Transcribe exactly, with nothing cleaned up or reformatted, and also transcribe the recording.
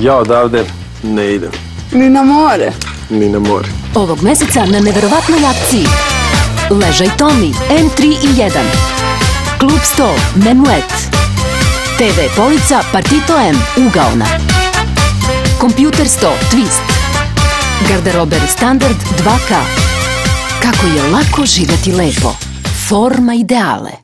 Ja odavde ne idem. Ni na more? Ni na more. Ovog meseca na neverovatnoj akciji Ležaj Tomi, M tri i jedan, Klub sto, Menuet, te ve polica Partito M, Ugaona, Kompjuter sto, Twist, Garderober Standard dva ka. Kako je lako živjeti lepo. Forma ideale.